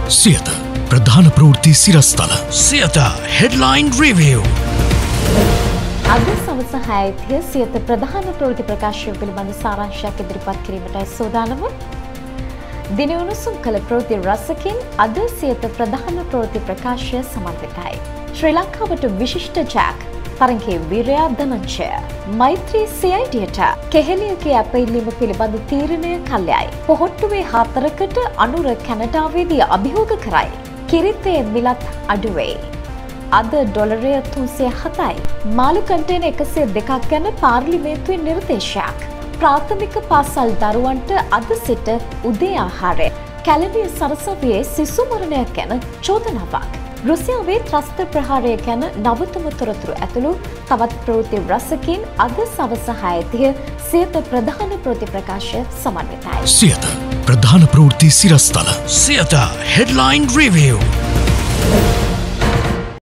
Siyatha ප්‍රධාන ප්‍රවෘත්ති සිරස්තල. Siyatha headline review. අද සවස 6:00 සියත ප්‍රධාන ප්‍රවෘත්ති ප්‍රකාශය පිළිබඳ සාරාංශයක් ඉදිරිපත් කිරීමටයි සූදානම. දින උණුසුම් කළ ප්‍රවෘත්ති රසකින් අද සියත ප්‍රධාන ප්‍රවෘත්ති ප්‍රකාශය සමන්විතයි. ශ්‍රී ලංකාවට විශිෂ්ට ජැක් තරඟයේ වීරයා ධනංජය මෛත්‍රී CIDට කෙහෙලියගේ අපෙල්ලීම පිළිබඳ තීරණය කල්යයි. පොහොට්ටුවේ 4කට අනුර කැනඩාවේදී අභියෝග කරයි. කිරිතේ මිලත් අඩුවේ. අද ඩොලරය 307යි. මාළු කන්ටේනර් 102ක් ගැන පාර්ලිමේන්තුවේ නිර්දේශයක්. ප්‍රාථමික පාසල් දරුවන්ට අද සිට උදේ ආහාරය. කැලණිය සරසවියේ සිසු මරණයක් ගැන චෝදනාවක්. රුසියාවේ ත්‍රස්ත ප්‍රහාරය ගැන නවතම තොරතුරු ඇතුළු තවත් ප්‍රවෘත්ති රසකින් අද සවස 6:00 සියත ප්‍රධාන ප්‍රවෘත්ති ප්‍රකාශය සමන්විතයි. Siyatha ප්‍රධාන ප්‍රවෘත්ති සිරස්තල. Siyatha headline review.